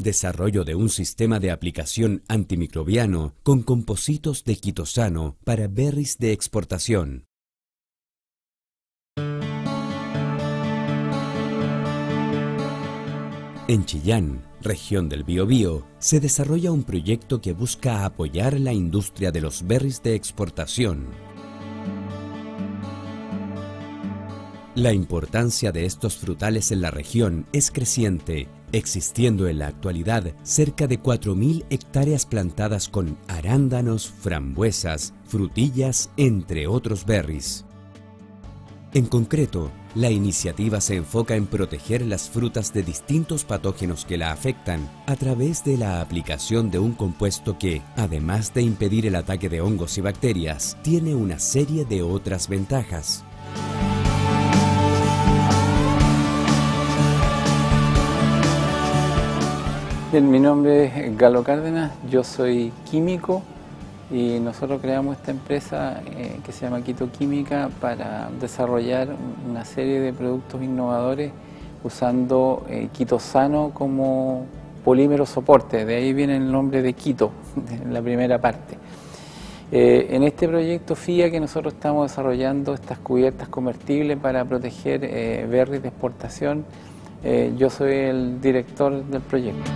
Desarrollo de un sistema de aplicación antimicrobiano con compositos de quitosano para berries de exportación. En Chillán, región del Biobío, se desarrolla un proyecto que busca apoyar la industria de los berries de exportación. La importancia de estos frutales en la región es creciente, existiendo en la actualidad cerca de 4.000 hectáreas plantadas con arándanos, frambuesas, frutillas, entre otros berries. En concreto, la iniciativa se enfoca en proteger las frutas de distintos patógenos que la afectan a través de la aplicación de un compuesto que, además de impedir el ataque de hongos y bacterias, tiene una serie de otras ventajas. Bien, mi nombre es Galo Cárdenas, yo soy químico y nosotros creamos esta empresa que se llama Quito Química para desarrollar una serie de productos innovadores usando quitosano como polímero soporte, de ahí viene el nombre de Quito, en la primera parte. En este proyecto FIA que nosotros estamos desarrollando estas cubiertas convertibles para proteger berries de exportación, yo soy el director del proyecto.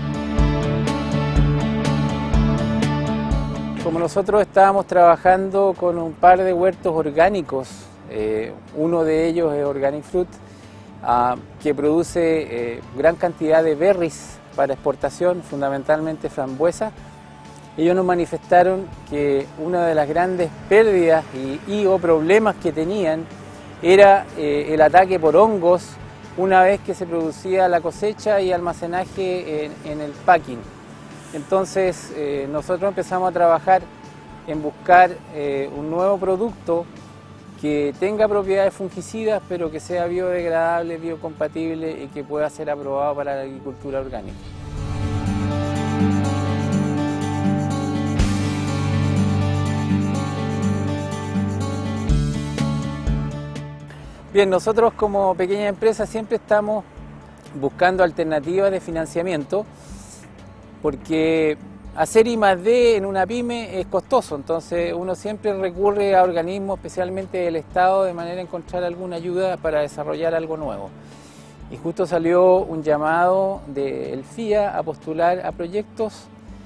Como nosotros estábamos trabajando con un par de huertos orgánicos, uno de ellos es Organic Fruit, que produce gran cantidad de berries para exportación, fundamentalmente frambuesa. Ellos nos manifestaron que una de las grandes pérdidas o problemas que tenían era el ataque por hongos una vez que se producía la cosecha y almacenaje en el packing. Entonces nosotros empezamos a trabajar en buscar un nuevo producto que tenga propiedades fungicidas pero que sea biodegradable, biocompatible y que pueda ser aprobado para la agricultura orgánica. Bien, nosotros como pequeña empresa siempre estamos buscando alternativas de financiamiento porque hacer I+D en una pyme es costoso, entonces uno siempre recurre a organismos, especialmente del Estado, de manera a encontrar alguna ayuda para desarrollar algo nuevo. Y justo salió un llamado del FIA a postular a proyectos.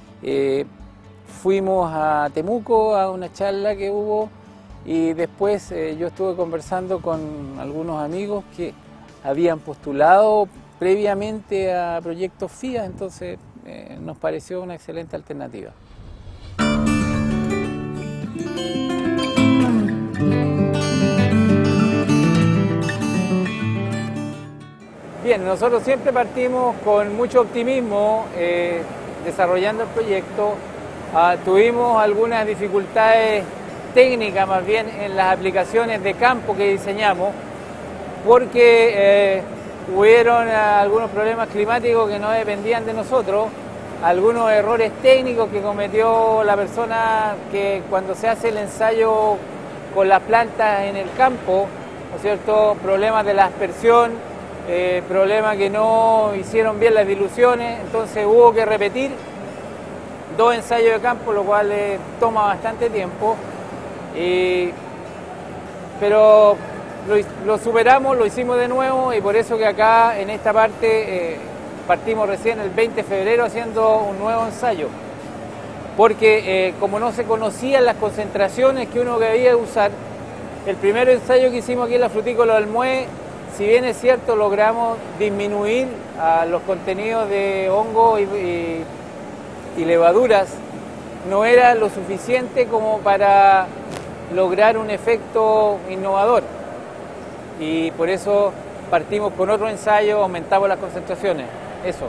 Fuimos a Temuco a una charla que hubo y después yo estuve conversando con algunos amigos que habían postulado previamente a proyectos FIA, entonces nos pareció una excelente alternativa. Bien, nosotros siempre partimos con mucho optimismo desarrollando el proyecto. Tuvimos algunas dificultades técnicas más bien en las aplicaciones de campo que diseñamos porque hubieron algunos problemas climáticos que no dependían de nosotros, algunos errores técnicos que cometió la persona que cuando se hace el ensayo con las plantas en el campo, ¿no es cierto? Problemas de la aspersión, problemas que no hicieron bien las diluciones, entonces hubo que repetir 2 ensayos de campo, lo cual toma bastante tiempo, pero lo superamos, lo hicimos de nuevo y por eso que acá en esta parte partimos recién el 20 de febrero haciendo un nuevo ensayo, porque como no se conocían las concentraciones que uno debía usar, el primer ensayo que hicimos aquí en la frutícola del Muelle, si bien es cierto logramos disminuir los contenidos de hongo y levaduras, no era lo suficiente como para lograr un efecto innovador. Y por eso partimos con otro ensayo, aumentamos las concentraciones, eso.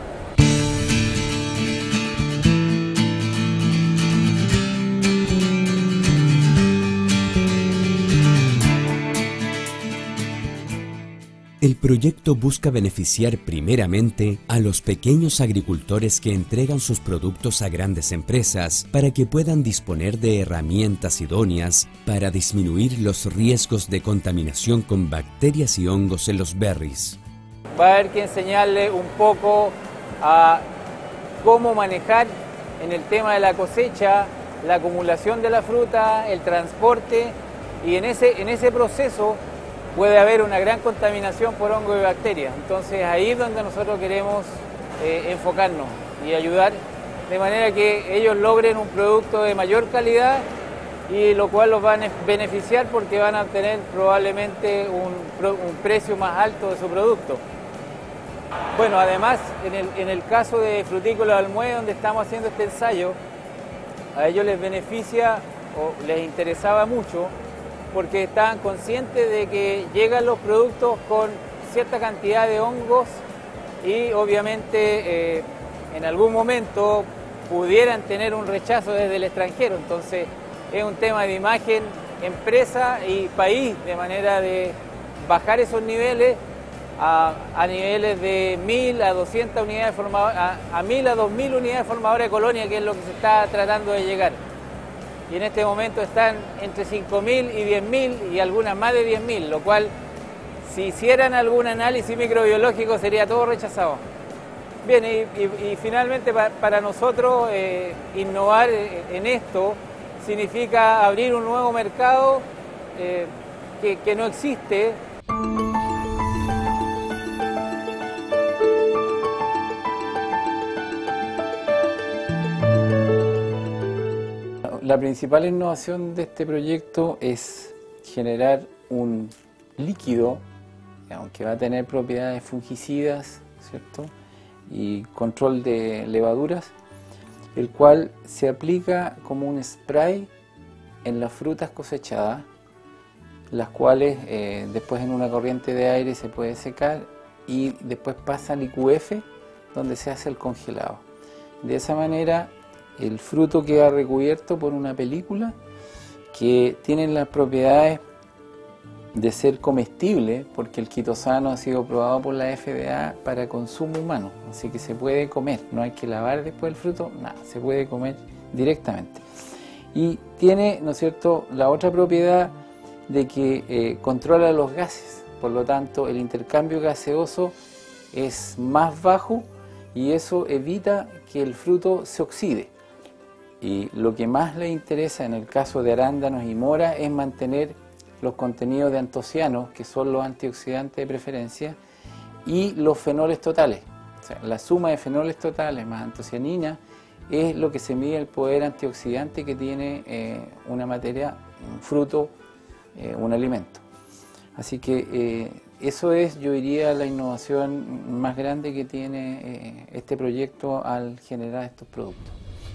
El proyecto busca beneficiar primeramente a los pequeños agricultores que entregan sus productos a grandes empresas para que puedan disponer de herramientas idóneas para disminuir los riesgos de contaminación con bacterias y hongos en los berries. Va a haber que enseñarle un poco a cómo manejar en el tema de la cosecha, la acumulación de la fruta, el transporte, y en ese proceso puede haber una gran contaminación por hongos y bacterias. Entonces ahí es donde nosotros queremos enfocarnos y ayudar de manera que ellos logren un producto de mayor calidad, y lo cual los va a beneficiar porque van a obtener probablemente un precio más alto de su producto. Bueno, además, en el caso de Frutícola Olmué, donde estamos haciendo este ensayo, a ellos les beneficia o les interesaba mucho porque estaban conscientes de que llegan los productos con cierta cantidad de hongos y obviamente en algún momento pudieran tener un rechazo desde el extranjero. Entonces es un tema de imagen, empresa y país, de manera de bajar esos niveles a niveles de 1000 a 200 unidades formadoras, a 1000 a 2000 unidades formadoras de colonia, que es lo que se está tratando de llegar. Y en este momento están entre 5000 y 10000 y algunas más de 10000, lo cual, si hicieran algún análisis microbiológico, sería todo rechazado. Bien, y finalmente para nosotros innovar en esto significa abrir un nuevo mercado que no existe. La principal innovación de este proyecto es generar un líquido, que va a tener propiedades fungicidas, ¿cierto?, y control de levaduras, el cual se aplica como un spray en las frutas cosechadas, las cuales después en una corriente de aire se puede secar y después pasa al IQF, donde se hace el congelado. De esa manera el fruto queda recubierto por una película que tiene las propiedades de ser comestible, porque el quitosano ha sido probado por la FDA para consumo humano, así que se puede comer, no hay que lavar después el fruto, nada, se puede comer directamente. Y tiene, ¿no es cierto?, la otra propiedad de que controla los gases, por lo tanto el intercambio gaseoso es más bajo y eso evita que el fruto se oxide. Y lo que más le interesa en el caso de arándanos y mora es mantener los contenidos de antocianos, que son los antioxidantes de preferencia, y los fenoles totales. O sea, la suma de fenoles totales más antocianina es lo que se mide el poder antioxidante que tiene una materia, un fruto, un alimento. Así que eso es, yo diría, la innovación más grande que tiene este proyecto al generar estos productos.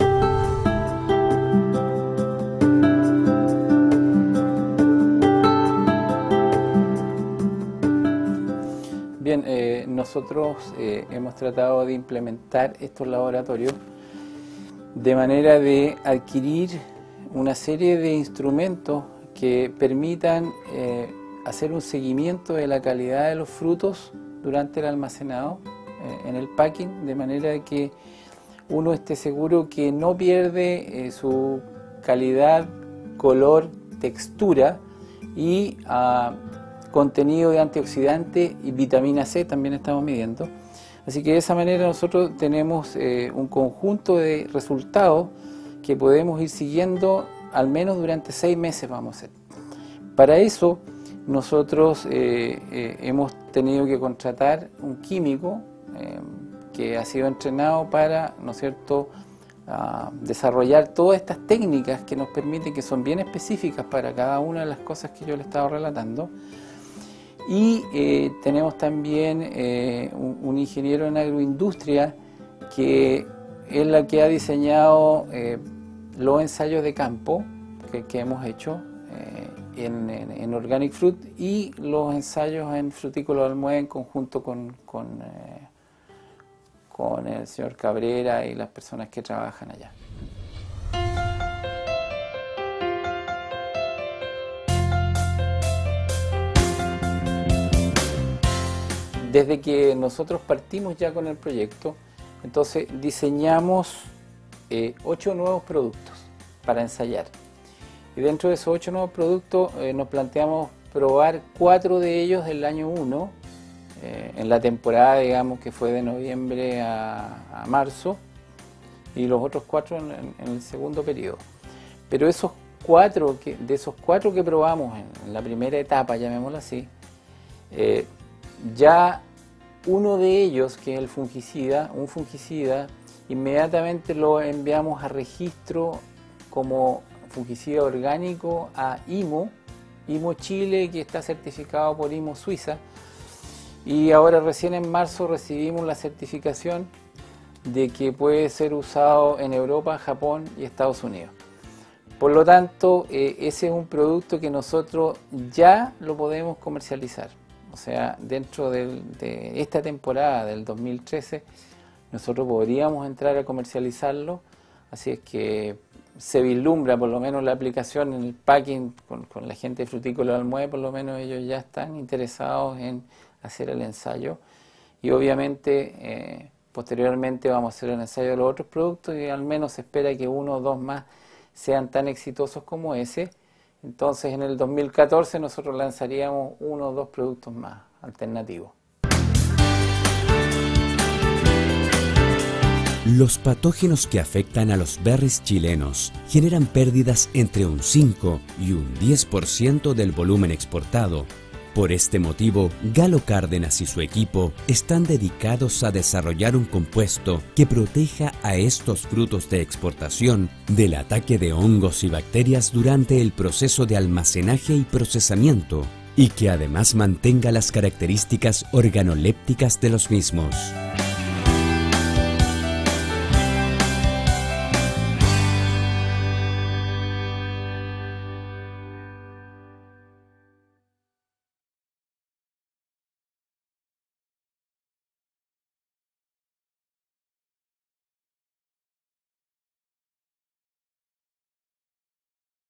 Bien, nosotros hemos tratado de implementar estos laboratorios de manera de adquirir una serie de instrumentos que permitan hacer un seguimiento de la calidad de los frutos durante el almacenado en el packing, de manera de que uno esté seguro que no pierde su calidad, color, textura y contenido de antioxidante y vitamina C también estamos midiendo. Así que de esa manera nosotros tenemos un conjunto de resultados que podemos ir siguiendo al menos durante 6 meses vamos a hacer. Para eso nosotros hemos tenido que contratar un químico que ha sido entrenado para, ¿no es cierto?, desarrollar todas estas técnicas que nos permiten, que son bien específicas para cada una de las cosas que yo le he estado relatando. Y tenemos también un ingeniero en agroindustria que es la que ha diseñado los ensayos de campo que hemos hecho en Organic Fruit y los ensayos en Frutícola Olmué en conjunto con el señor Cabrera y las personas que trabajan allá. Desde que nosotros partimos ya con el proyecto, entonces diseñamos 8 nuevos productos para ensayar. Y dentro de esos 8 nuevos productos nos planteamos probar 4 de ellos del año 1, en la temporada, digamos, que fue de noviembre a marzo, y los otros 4 en el segundo periodo. Pero de esos cuatro que probamos en la primera etapa, llamémoslo así, ya uno de ellos, que es el fungicida, un fungicida, inmediatamente lo enviamos a registro como fungicida orgánico a IMO Chile, que está certificado por IMO Suiza, y ahora recién en marzo recibimos la certificación de que puede ser usado en Europa, Japón y Estados Unidos. Por lo tanto, ese es un producto que nosotros ya lo podemos comercializar. O sea, dentro de esta temporada del 2013, nosotros podríamos entrar a comercializarlo, así es que se vislumbra por lo menos la aplicación en el packing con la gente de Frutícola Almué, por lo menos ellos ya están interesados en hacer el ensayo y obviamente posteriormente vamos a hacer el ensayo de los otros productos y al menos se espera que 1 o 2 más sean tan exitosos como ese. Entonces en el 2014 nosotros lanzaríamos 1 o 2 productos más alternativos. Los patógenos que afectan a los berries chilenos generan pérdidas entre un 5 y un 10% del volumen exportado. Por este motivo, Galo Cárdenas y su equipo están dedicados a desarrollar un compuesto que proteja a estos frutos de exportación del ataque de hongos y bacterias durante el proceso de almacenaje y procesamiento, y que además mantenga las características organolépticas de los mismos.